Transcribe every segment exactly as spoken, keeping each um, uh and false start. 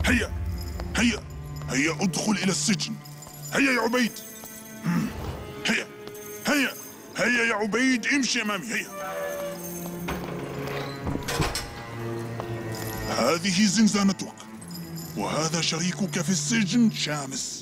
هيا هيا هيا ادخل إلى السجن. هيا يا عبيد. هيا هيا هيا يا عبيد، امشي أمامي. هيا. هذه زنزانتك، وهذا شريكك في السجن شامس.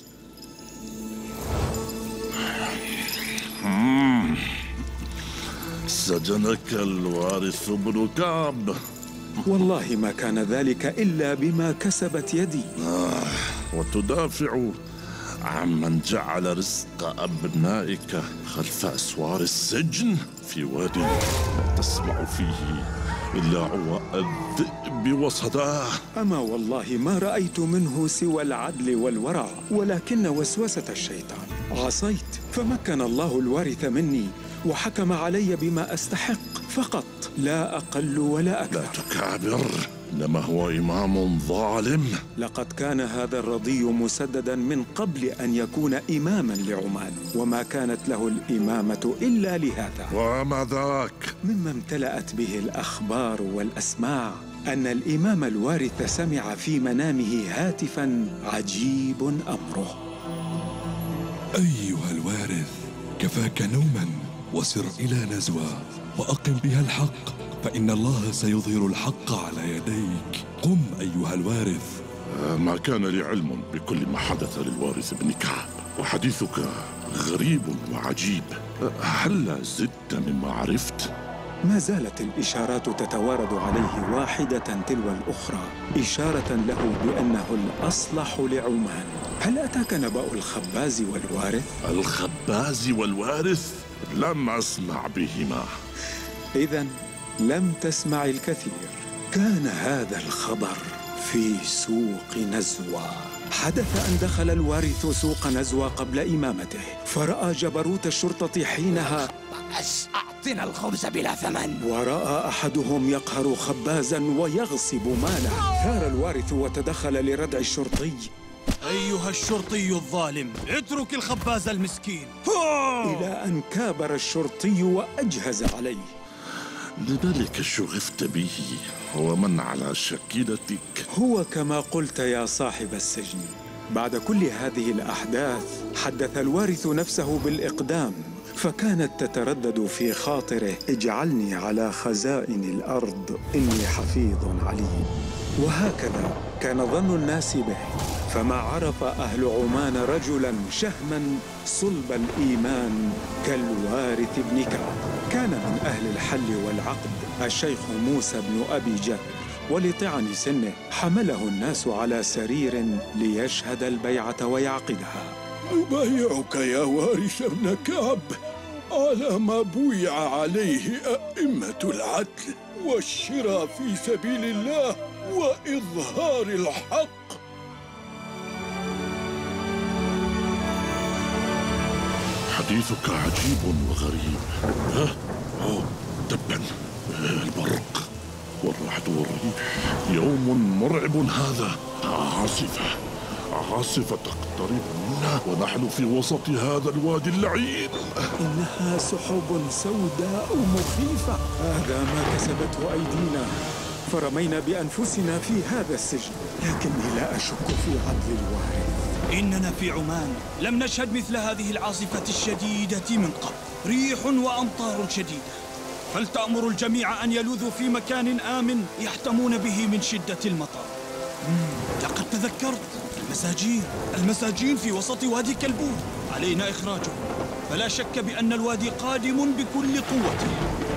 سجنك الوارث بن كعب. والله ما كان ذلك إلا بما كسبت يدي. آه وتدافع عمن جعل رزق أبنائك خلف أسوار السجن في وادي لا تسمع فيه إلا عواء الذئب وصداه. أما والله ما رأيت منه سوى العدل والورع، ولكن وسوسة الشيطان. عصيت فمكن الله الوارث مني وحكم علي بما أستحق فقط، لا أقل ولا أكثر. لا تكابر، إنما هو إمام ظالم. لقد كان هذا الرضي مسددا من قبل أن يكون إماما لعمان، وما كانت له الإمامة إلا لهذا. وما ذاك؟ مما امتلأت به الأخبار والأسماع أن الإمام الوارث سمع في منامه هاتفا عجيب أمره. أيها الوارث، كفاك نوما وسر إلى نزوة وأقم بها الحق، فإن الله سيظهر الحق على يديك. قم أيها الوارث. ما كان لي علم بكل ما حدث للوارث بن كعب، وحديثك غريب وعجيب. هل زدت مما عرفت؟ ما زالت الإشارات تتوارد عليه واحدة تلو الأخرى، إشارة له بأنه الأصلح لعمان. هل أتاك نبأ الخباز والوارث؟ الخباز والوارث؟ لم أسمع بهما. إذن لم تسمع الكثير. كان هذا الخبر في سوق نزوة. حدث أن دخل الوارث سوق نزوة قبل إمامته، فرأى جبروت الشرطة حينها أعطنا الخبز بلا ثمن، ورأى أحدهم يقهر خبازا ويغصب ماله. ثار الوارث وتدخل لردع الشرطي. أيها الشرطي الظالم، اترك الخباز المسكين. إلى أن كابر الشرطي وأجهز عليه. لذلك شغفت به، ومن على شكلتك. هو كما قلت يا صاحب السجن. بعد كل هذه الأحداث حدث الوارث نفسه بالإقدام، فكانت تتردد في خاطره: اجعلني على خزائن الأرض إني حفيظ عليم. وهكذا كان ظن الناس به، فما عرف أهل عمان رجلا شهما صلب الإيمان كالوارث بن كعب. كان من أهل الحل والعقد الشيخ موسى بن أبي جابر، ولطعن سنه حمله الناس على سرير ليشهد البيعة ويعقدها. نبايعك يا وارث ابن كعب على ما بويع عليه أئمة العدل والشراء في سبيل الله وإظهار الحق. حديثك عجيب وغريب. ها؟ أوه تبا البرق والرعد والريح. يوم مرعب هذا. عاصفة عاصفة تقترب منا ونحن في وسط هذا الوادي اللعين. إنها سحب سوداء مخيفة. هذا ما كسبته أيدينا، فرمينا بأنفسنا في هذا السجن. لكني لا أشك في عدل الوارث. إننا في عمان لم نشهد مثل هذه العاصفة الشديدة من قبل. ريح وأمطار شديدة، فلتأمر الجميع أن يلوذوا في مكان آمن يحتمون به من شدة المطر. لقد تذكرت المساجين. المساجين في وسط وادي كلبون، علينا إخراجهم، فلا شك بأن الوادي قادم بكل قوته.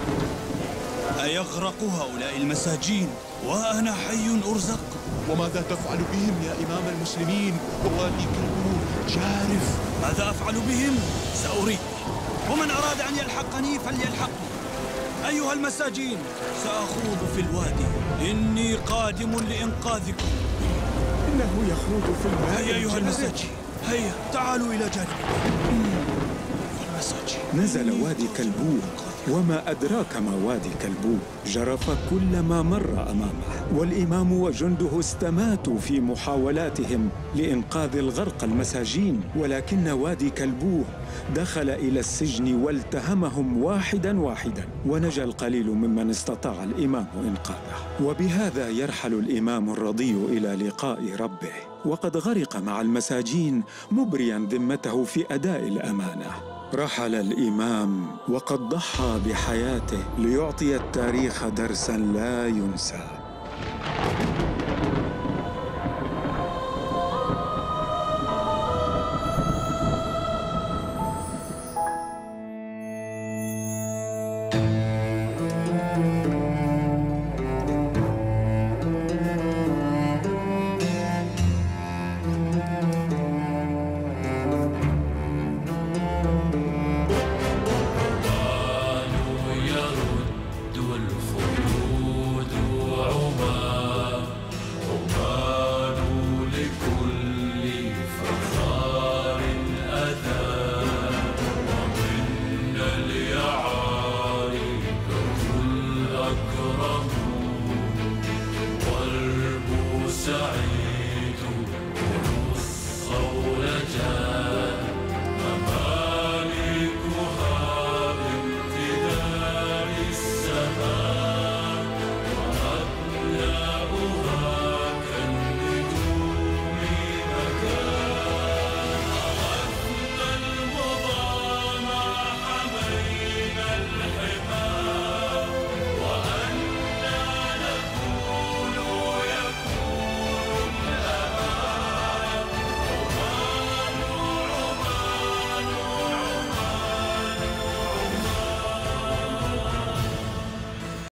أيغرق هؤلاء المساجين وأنا حي أرزق؟ وماذا تفعل بهم يا إمام المسلمين؟ ووادي كلبون جارف. ماذا أفعل بهم؟ سأريك، ومن أراد أن يلحقني فليلحقني. أيها المساجين، سأخوض في الوادي، إني قادم لإنقاذكم. إنه يخوض في الماء. هيا أيها المساجين، هيا تعالوا إلى جانبي. المساجين. نزل وادي كلبون وما أدراك ما وادي كلبوب؟ جرف كل ما مر أمامه، والإمام وجنده استماتوا في محاولاتهم لإنقاذ الغرق المساجين، ولكن وادي كلبوب دخل إلى السجن والتهمهم واحداً واحداً، ونجا القليل ممن استطاع الإمام إنقاذه. وبهذا يرحل الإمام الرضي إلى لقاء ربه، وقد غرق مع المساجين مبرياً ذمته في أداء الأمانة. رحل الإمام وقد ضحى بحياته ليعطي التاريخ درساً لا ينسى.